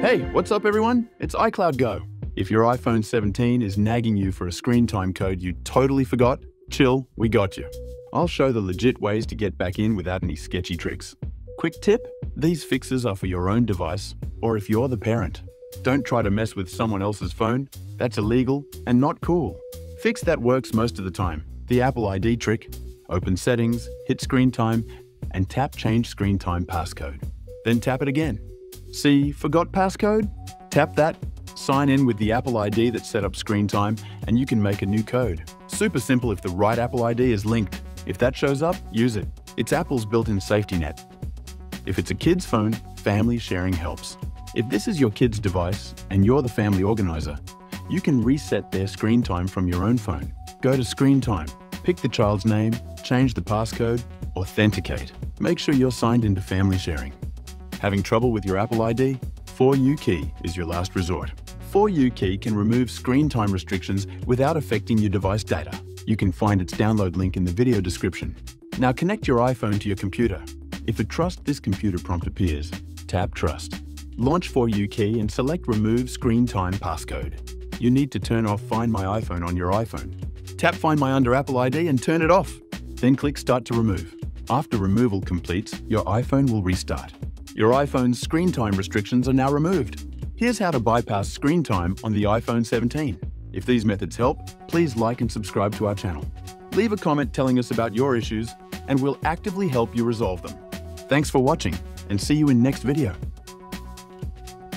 Hey, what's up everyone? It's iCloud Go. If your iPhone 17 is nagging you for a screen time code you totally forgot, chill, we got you. I'll show the legit ways to get back in without any sketchy tricks. Quick tip, these fixes are for your own device, or if you're the parent. Don't try to mess with someone else's phone, that's illegal and not cool. Fix that works most of the time, the Apple ID trick. Open Settings, hit Screen Time, and tap Change Screen Time Passcode. Then tap it again. See, forgot passcode? Tap that, sign in with the Apple ID that set up screen time, and you can make a new code. Super simple if the right Apple ID is linked. If that shows up, use it. It's Apple's built-in safety net. If it's a kid's phone, family sharing helps. If this is your kid's device and you're the family organizer, you can reset their screen time from your own phone. Go to Screen Time, pick the child's name, change the passcode, authenticate. Make sure you're signed into family sharing. Having trouble with your Apple ID? 4U is your last resort. 4U can remove screen time restrictions without affecting your device data. You can find its download link in the video description. Now connect your iPhone to your computer. If a Trust This Computer prompt appears, tap Trust. Launch 4U and select Remove Screen Time Passcode. You need to turn off Find My iPhone on your iPhone. Tap Find My under Apple ID and turn it off. Then click Start to remove. After removal completes, your iPhone will restart. Your iPhone's screen time restrictions are now removed. Here's how to bypass screen time on the iPhone 17. If these methods help, please like and subscribe to our channel. Leave a comment telling us about your issues, and we'll actively help you resolve them. Thanks for watching, and see you in next video.